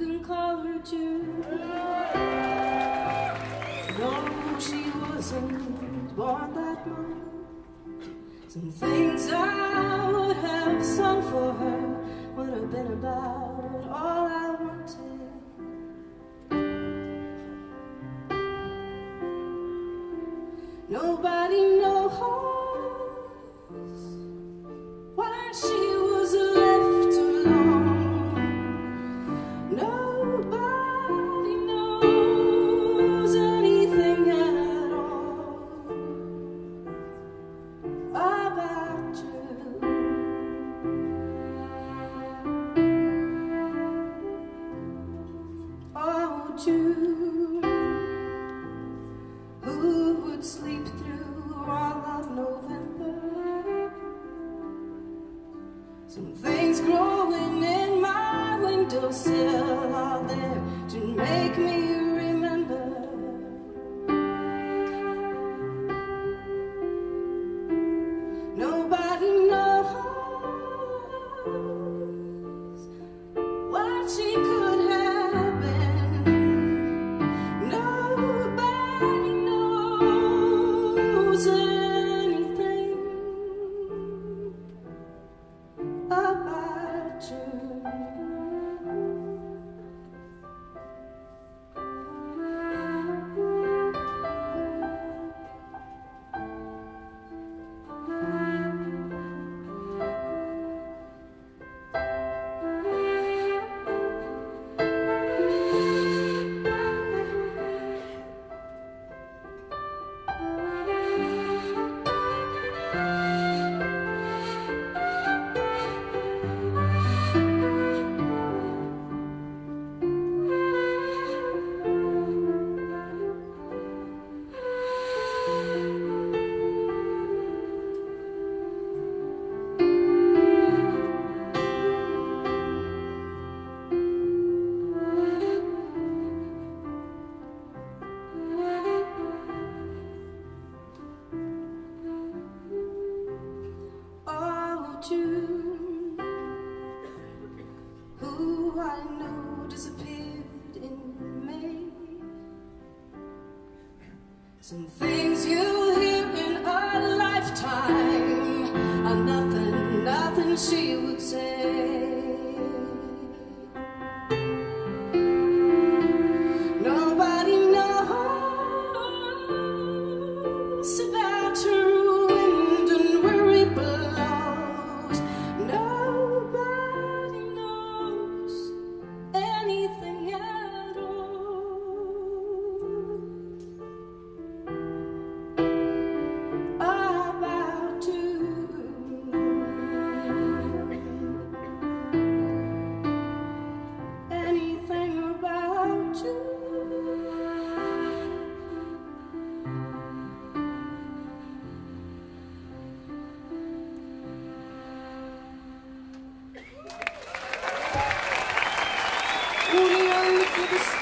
can call her June. No, she wasn't born that month. Some things I would have sung for her would have been about all I wanted. Nobody knows why she was left alone. Nobody knows anything at all about you. Oh, June, who would sleep through all of November? Some things growing in my windowsill are there to make me remember. Nobody knows what she could have been. Nobody knows anything about you. June, who I know disappeared in May. Some things you'll hear in a lifetime are nothing she would say. Nobody knows about her wind and worry blows. Nobody knows anything at all about you. Anything about you. Ole Jørn Myklebust.